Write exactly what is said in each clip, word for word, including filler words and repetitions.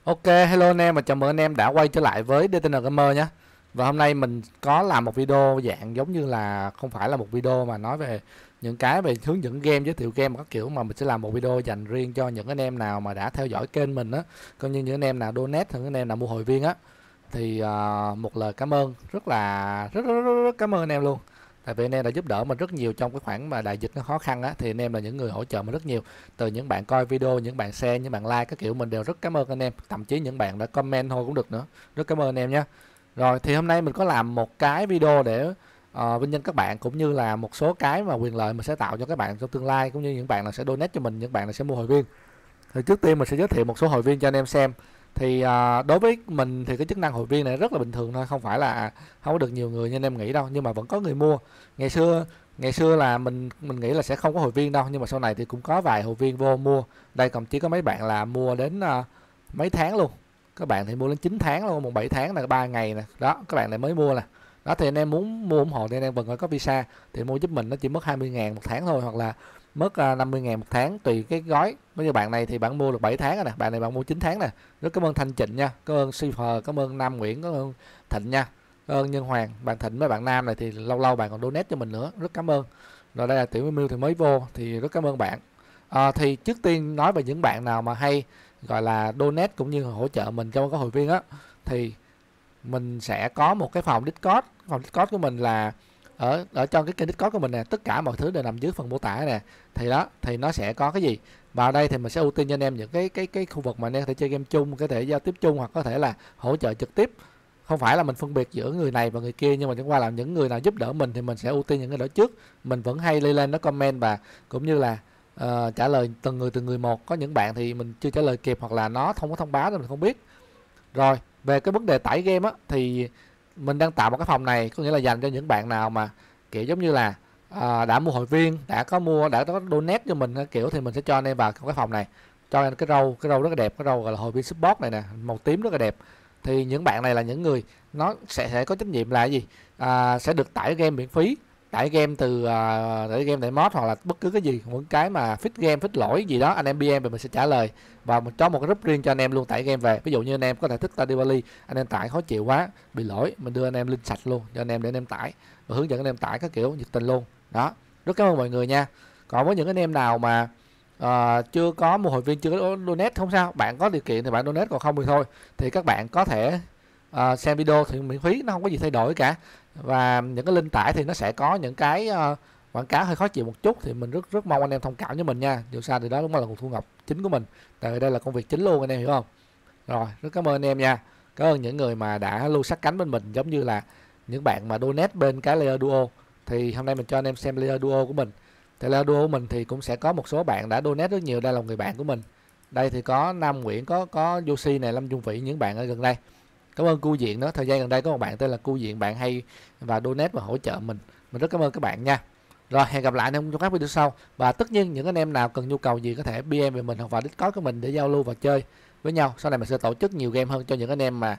Ok, hello anh em và chào mừng anh em đã quay trở lại với đê tê en Gamer nhé. Và hôm nay mình có làm một video dạng giống như là không phải là một video mà nói về những cái về hướng dẫn game, giới thiệu game các kiểu, mà mình sẽ làm một video dành riêng cho những anh em nào mà đã theo dõi kênh mình á, coi như những anh em nào donate, những anh em nào mua hội viên á. Thì uh, một lời cảm ơn rất là rất rất, rất, rất cảm ơn anh em luôn. Tại vì anh em đã giúp đỡ mình rất nhiều trong cái khoảng mà đại dịch nó khó khăn á, thì anh em là những người hỗ trợ mình rất nhiều. Từ những bạn coi video, những bạn share, những bạn like các kiểu, mình đều rất cảm ơn anh em. Thậm chí những bạn đã comment thôi cũng được nữa. Rất cảm ơn anh em nhé. Rồi thì hôm nay mình có làm một cái video để uh, vinh danh các bạn, cũng như là một số cái mà quyền lợi mình sẽ tạo cho các bạn trong tương lai, cũng như những bạn là sẽ donate cho mình, những bạn là sẽ mua hội viên. Thì trước tiên mình sẽ giới thiệu một số hội viên cho anh em xem. Thì uh, đối với mình thì cái chức năng hội viên này rất là bình thường thôi, không phải là không có được nhiều người như anh em nghĩ đâu, nhưng mà vẫn có người mua. Ngày xưa ngày xưa là mình mình nghĩ là sẽ không có hội viên đâu, nhưng mà sau này thì cũng có vài hội viên vô mua. Đây còn chỉ có mấy bạn là mua đến uh, mấy tháng luôn. Các bạn thì mua đến chín tháng luôn, một bảy tháng là ba ngày nè. Đó, các bạn này mới mua nè. Đó thì anh em muốn mua ủng hộ thì anh em vẫn phải có visa, thì mua giúp mình nó chỉ mất hai mươi ngàn một tháng thôi, hoặc là mất uh, năm mươi ngàn một tháng tùy cái gói. Với như bạn này thì bạn mua được bảy tháng rồi nè, bạn này bạn mua chín tháng nè. Rất cảm ơn Thanh Trịnh nha, cảm ơn Super, cảm ơn Nam Nguyễn, cảm ơn Thịnh nha, cảm ơn Nhân Hoàng. Bạn Thịnh với bạn Nam này thì lâu lâu bạn còn donate cho mình nữa, rất cảm ơn. Rồi đây là Tiểu Miu thì mới vô, thì rất cảm ơn bạn. À, thì trước tiên nói về những bạn nào mà hay gọi là donate cũng như hỗ trợ mình trong các hội viên á, thì mình sẽ có một cái phòng Discord. Phòng Discord của mình là ở ở trong cái kênh Discord của mình nè, tất cả mọi thứ đều nằm dưới phần mô tả nè. Thì đó, thì nó sẽ có cái gì vào đây, thì mình sẽ ưu tiên cho anh em những cái cái cái khu vực mà anh em có thể chơi game chung, có thể giao tiếp chung, hoặc có thể là hỗ trợ trực tiếp. Không phải là mình phân biệt giữa người này và người kia, nhưng mà chẳng qua là những người nào giúp đỡ mình thì mình sẽ ưu tiên những người đó trước. Mình vẫn hay lên lên nó comment, và cũng như là uh, trả lời từng người từng người một. Có những bạn thì mình chưa trả lời kịp, hoặc là nó không có thông báo nên mình không biết. Rồi về cái vấn đề tải game á, thì mình đang tạo một cái phòng này, có nghĩa là dành cho những bạn nào mà kiểu giống như là à, đã mua hội viên, đã có mua, đã có donate cho mình kiểu, thì mình sẽ cho anh em vào cái phòng này, cho anh cái râu cái râu rất là đẹp, cái râu gọi là hội viên support này nè, màu tím rất là đẹp. Thì những bạn này là những người nó sẽ sẽ có trách nhiệm là cái gì, à, sẽ được tải game miễn phí, tải game từ uh, tải game, tải mod, hoặc là bất cứ cái gì, những cái mà fix game, fix lỗi gì đó anh em pê em thì mình sẽ trả lời, và mình cho một cái group riêng cho anh em luôn tải game về. Ví dụ như anh em có thể thích Stardew Valley, anh em tải khó chịu quá, bị lỗi, mình đưa anh em link sạch luôn cho anh em để anh em tải, và hướng dẫn anh em tải các kiểu nhiệt tình luôn. Đó, rất cảm ơn mọi người nha. Còn với những anh em nào mà uh, chưa có một hội viên, chưa có donate, không sao, bạn có điều kiện thì bạn donate, còn không thì thôi. Thì các bạn có thể uh, xem video thì miễn phí, nó không có gì thay đổi cả. Và những cái link tải thì nó sẽ có những cái uh, quảng cáo hơi khó chịu một chút, thì mình rất rất mong anh em thông cảm với mình nha. Dù sao thì đó cũng là nguồn thu nhập chính của mình, tại vì đây là công việc chính luôn, anh em hiểu không? Rồi, rất cảm ơn anh em nha. Cảm ơn những người mà đã luôn sát cánh bên mình, giống như là những bạn mà donate bên cái layer duo. Thì hôm nay mình cho anh em xem layer duo của mình. Thì layer duo của mình thì cũng sẽ có một số bạn đã donate rất nhiều, đây là người bạn của mình. Đây thì có Nam Nguyễn, có có Yoshi này, Lâm Dung Vĩ, những bạn ở gần đây. Cảm ơn Cu Diện đó, thời gian gần đây có một bạn tên là Cu Diện, bạn hay và donate và hỗ trợ mình. Mình rất cảm ơn các bạn nha. Rồi, hẹn gặp lại anh em trong các video sau. Và tất nhiên những anh em nào cần nhu cầu gì có thể pê em về mình, hoặc vào Discord của mình để giao lưu và chơi với nhau. Sau này mình sẽ tổ chức nhiều game hơn cho những anh em mà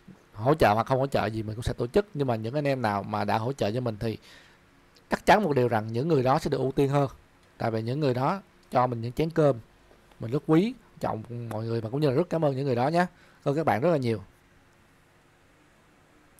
hỗ trợ hoặc không hỗ trợ gì mình cũng sẽ tổ chức. Nhưng mà những anh em nào mà đã hỗ trợ cho mình thì chắc chắn một điều rằng những người đó sẽ được ưu tiên hơn. Tại vì những người đó cho mình những chén cơm, mình rất quý trọng mọi người, và cũng như là rất cảm ơn những người đó nhé. Cảm ơn các bạn rất là nhiều.